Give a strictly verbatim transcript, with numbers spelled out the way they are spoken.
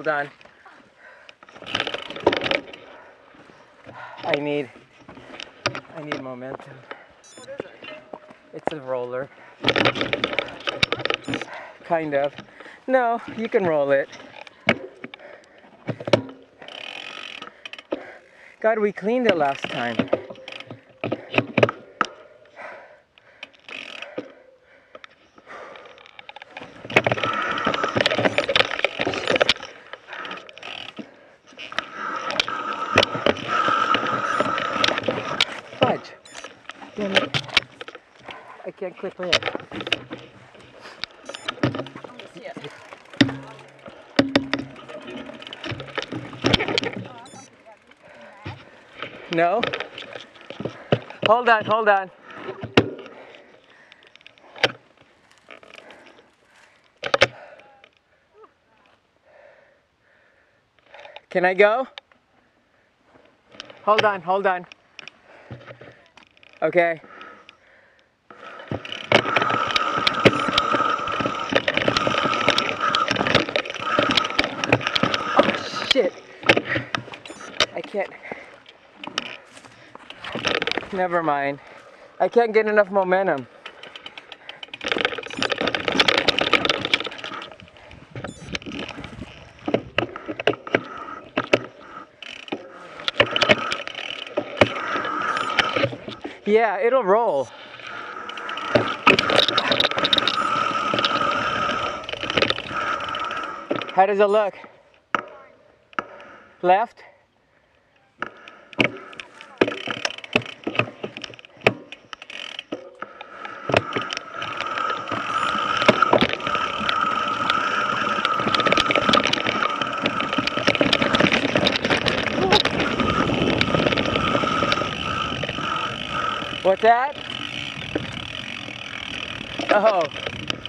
hold on. I need, I need momentum. What is it? It's a roller. Kind of. No, you can roll it. God, we cleaned it last time. Fudge. Damn it. I can't clip it. I'm gonna see it. No? Hold on, hold on. Can I go? Hold on, hold on. Okay. Oh, shit. I can't. Never mind. I can't get enough momentum. Yeah, it'll roll. How does it look? Left? What's that? Oh.